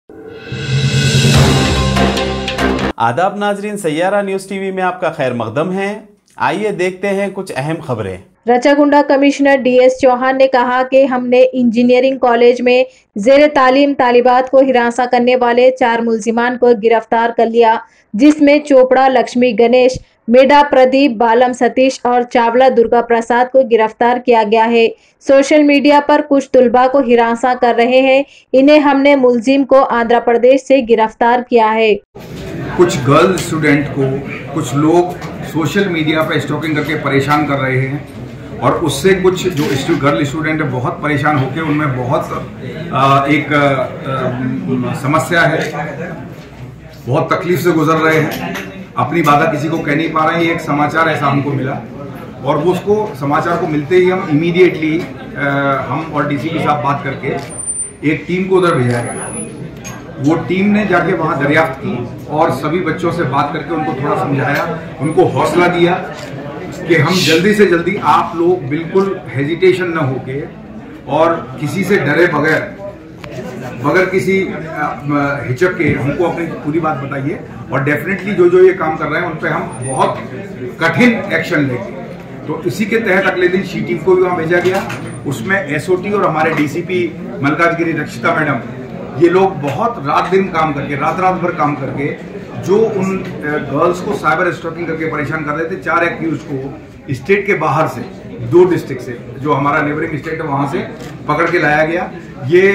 आदाब नाजरीन, Saiyaara news TV में आपका खैर मकदम है। आइए देखते हैं कुछ अहम खबरें। रचागुंडा कमिश्नर डीएस चौहान ने कहा कि हमने इंजीनियरिंग कॉलेज में जेर तालीम तालिबात को हिरासा करने वाले 4 मुलजिमान को गिरफ्तार कर लिया, जिसमें चोपड़ा लक्ष्मी गणेश, मेडा प्रदीप, बालम सतीश और चावला दुर्गा प्रसाद को गिरफ्तार किया गया है। सोशल मीडिया पर कुछ तुलबा को हिरासा कर रहे हैं, इन्हें हमने मुलजिम को आंध्र प्रदेश से गिरफ्तार किया है। कुछ गर्ल स्टूडेंट को कुछ लोग सोशल मीडिया पर स्टॉकिंग करके परेशान कर रहे हैं और उससे कुछ जो गर्ल स्टूडेंट है बहुत परेशान होकर उनमें बहुत समस्या है, बहुत तकलीफ से गुजर रहे हैं, अपनी बात किसी को कह नहीं पा रहे हैं। ये एक समाचार ऐसा हमको मिला और वो उसको समाचार को मिलते ही हम इमीडिएटली हम और डीसीपी साहब बात करके एक टीम को उधर भेजा गया। वो टीम ने जाके वहां दरियाफ्त की और सभी बच्चों से बात करके उनको थोड़ा समझाया, उनको हौसला दिया कि हम जल्दी से जल्दी, आप लोग बिल्कुल हेजिटेशन न होके और किसी से डरे बगैर किसी हिचक के हमको अपनी पूरी बात बताइए और डेफिनेटली जो ये काम कर रहे हैं उन पर हम बहुत कठिन एक्शन लेंगे। तो इसी के तहत अगले दिन सी टीम को भी वहां भेजा गया। उसमें एसओटी और हमारे डीसीपी मल्काजगिरी रक्षिता मैडम, ये लोग बहुत रात दिन काम करके, रात भर काम करके जो उन गर्ल्स को साइबर स्टॉकिंग करके परेशान कर रहे थे, 4 एक्यूज को स्टेट के बाहर से, 2 डिस्ट्रिक्ट से, जो हमारा नेबरिंग स्टेट है वहां से पकड़ के लाया गया। ये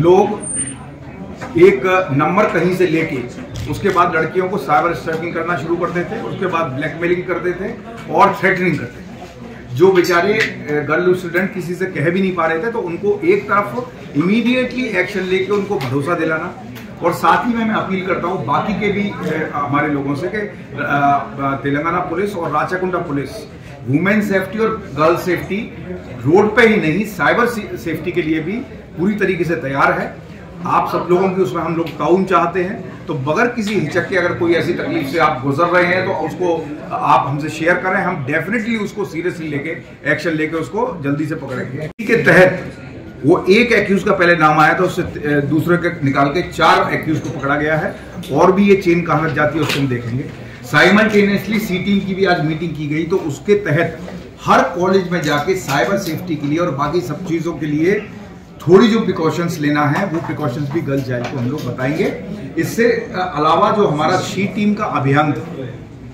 लोग एक नंबर कहीं से लेके उसके बाद लड़कियों को साइबर स्टॉकिंग करना शुरू करते थे, उसके बाद ब्लैकमेलिंग करते थे और थ्रेटनिंग करते थे। जो बेचारे गर्ल स्टूडेंट किसी से कह भी नहीं पा रहे थे, तो उनको एक तरफ इमीडिएटली एक्शन लेके उनको भरोसा दिलाना, और साथ ही मैं अपील करता हूं बाकी के भी हमारे लोगों से कि तेलंगाना पुलिस और राचाकुंडा पुलिस वुमेन सेफ्टी और गर्ल सेफ्टी रोड पे ही नहीं, साइबर सेफ्टी के लिए भी पूरी तरीके से तैयार है। आप सब लोगों की उसमें हम लोग ताउन चाहते हैं, तो बगैर किसी हिचक के अगर कोई ऐसी तकलीफ से आप गुजर रहे हैं तो उसको आप हमसे शेयर करें, हम डेफिनेटली उसको सीरियसली लेके एक्शन लेके उसको जल्दी से पकड़ेंगे। के तहत वो एक एक्यूज का पहले नाम आया था, उससे दूसरे के निकाल के 4 एक्यूज को पकड़ा गया है और भी ये चेन कहां तक जाती है उसको हम देखेंगे। साइमल्टेनियसली सी टीम की भी आज मीटिंग की गई, तो उसके तहत हर कॉलेज में जाके साइबर सेफ्टी के लिए और बाकी सब चीजों के लिए थोड़ी जो प्रिकॉशंस लेना है वो प्रिकॉशंस भी गर्ल्स जाए को हम लोग बताएंगे। इससे अलावा जो हमारा शी टीम का अभियान था,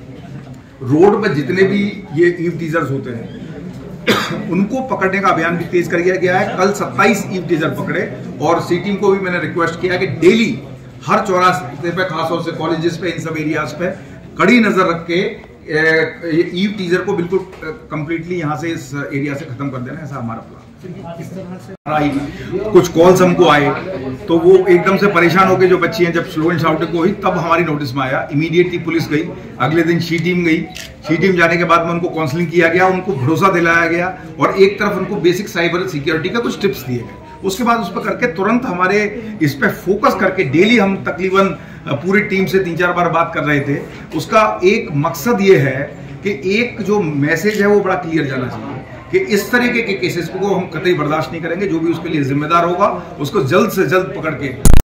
रोड पर जितने भी ये ईव टीजर्स होते हैं उनको पकड़ने का अभियान भी तेज कर दिया गया है। कल 27 ईव टीजर पकड़े और सी टीम को भी मैंने रिक्वेस्ट किया कि डेली हर चौराहे पे, खासतौर से कॉलेजेस पे, इन सब एरियाज पे कड़ी नजर रख के ये ईव टीजर को बिल्कुल कंप्लीटली यहाँ से, इस एरिया से खत्म कर देना, ऐसा हमारा प्लान। कुछ कॉल्स हमको आए तो वो एकदम से परेशान होकर जो बच्ची हैं, जब स्लो एंड शाउटिंग को हुई तब हमारी नोटिस में आया। इमीडिएटली पुलिस गई, अगले दिन शी टीम गई। शी टीम जाने के बाद में उनको काउंसलिंग किया गया, उनको भरोसा दिलाया गया और एक तरफ उनको बेसिक साइबर सिक्योरिटी का कुछ टिप्स दिए गए। उसके बाद उस पर करके तुरंत हमारे इस पर फोकस करके डेली हम तकरीबन पूरी टीम से 3-4 बार बात कर रहे थे। उसका एक मकसद ये है कि एक जो मैसेज है वो बड़ा क्लियर जाना चाहिए कि इस तरीके के केसेस को हम कतई बर्दाश्त नहीं करेंगे। जो भी उसके लिए जिम्मेदार होगा उसको जल्द से जल्द पकड़ के